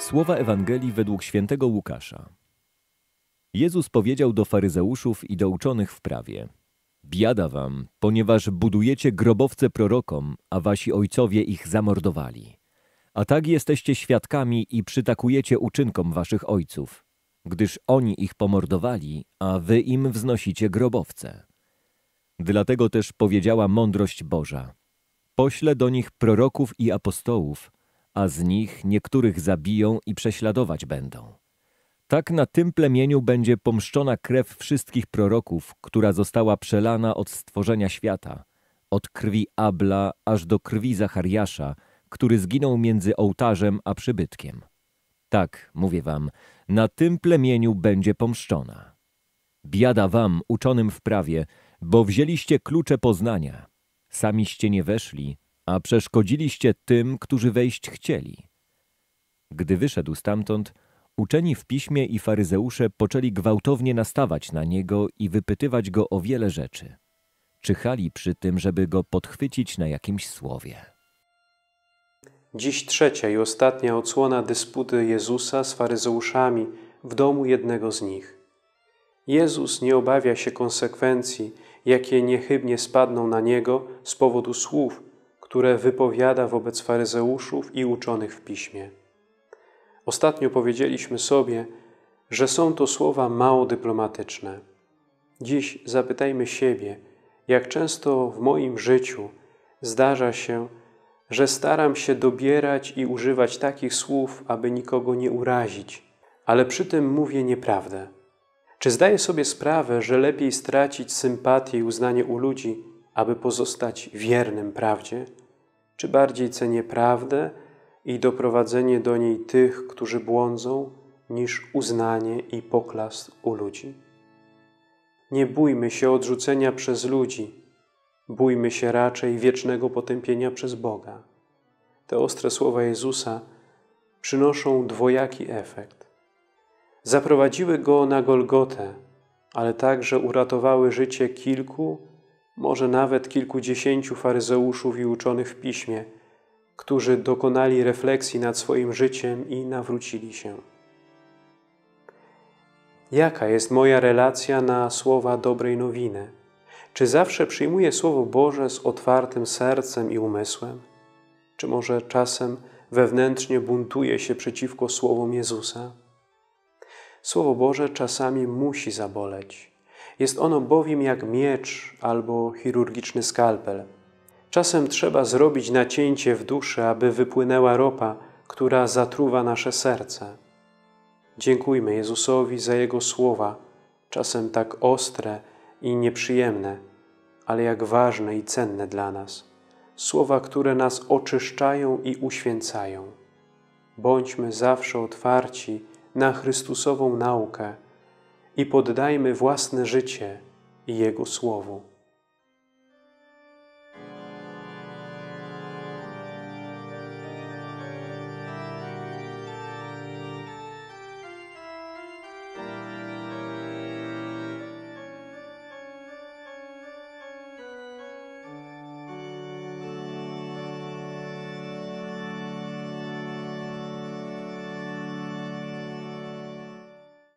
Słowa Ewangelii według świętego Łukasza. Jezus powiedział do faryzeuszów i do uczonych w prawie: Biada wam, ponieważ budujecie grobowce prorokom, a wasi ojcowie ich zamordowali. A tak jesteście świadkami i przytakujecie uczynkom waszych ojców, gdyż oni ich pomordowali, a wy im wznosicie grobowce. Dlatego też powiedziała mądrość Boża: poślę do nich proroków i apostołów, a z nich niektórych zabiją i prześladować będą. Tak na tym plemieniu będzie pomszczona krew wszystkich proroków, która została przelana od stworzenia świata, od krwi Abla aż do krwi Zachariasza, który zginął między ołtarzem a przybytkiem. Tak, mówię wam, na tym plemieniu będzie pomszczona. Biada wam, uczonym w prawie, bo wzięliście klucze poznania. Samiście nie weszli, a przeszkodziliście tym, którzy wejść chcieli. Gdy wyszedł stamtąd, uczeni w piśmie i faryzeusze poczęli gwałtownie nastawać na niego i wypytywać go o wiele rzeczy. Czyhali przy tym, żeby go podchwycić na jakimś słowie. Dziś trzecia i ostatnia odsłona dysputy Jezusa z faryzeuszami w domu jednego z nich. Jezus nie obawia się konsekwencji, jakie niechybnie spadną na Niego z powodu słów, które wypowiada wobec faryzeuszów i uczonych w piśmie. Ostatnio powiedzieliśmy sobie, że są to słowa mało dyplomatyczne. Dziś zapytajmy siebie, jak często w moim życiu zdarza się, że staram się dobierać i używać takich słów, aby nikogo nie urazić, ale przy tym mówię nieprawdę. Czy zdaję sobie sprawę, że lepiej stracić sympatię i uznanie u ludzi, aby pozostać wiernym prawdzie? Czy bardziej cenię prawdę i doprowadzenie do niej tych, którzy błądzą, niż uznanie i poklask u ludzi? Nie bójmy się odrzucenia przez ludzi, bójmy się raczej wiecznego potępienia przez Boga. Te ostre słowa Jezusa przynoszą dwojaki efekt. Zaprowadziły Go na Golgotę, ale także uratowały życie kilku, może nawet kilkudziesięciu faryzeuszów i uczonych w piśmie, którzy dokonali refleksji nad swoim życiem i nawrócili się. Jaka jest moja relacja na słowa dobrej nowiny? Czy zawsze przyjmuję Słowo Boże z otwartym sercem i umysłem? Czy może czasem wewnętrznie buntuję się przeciwko słowom Jezusa? Słowo Boże czasami musi zaboleć. Jest ono bowiem jak miecz albo chirurgiczny skalpel. Czasem trzeba zrobić nacięcie w duszy, aby wypłynęła ropa, która zatruwa nasze serce. Dziękujmy Jezusowi za Jego słowa, czasem tak ostre i nieprzyjemne, ale jak ważne i cenne dla nas. Słowa, które nas oczyszczają i uświęcają. Bądźmy zawsze otwarci na Chrystusową naukę i poddajmy własne życie Jego Słowu.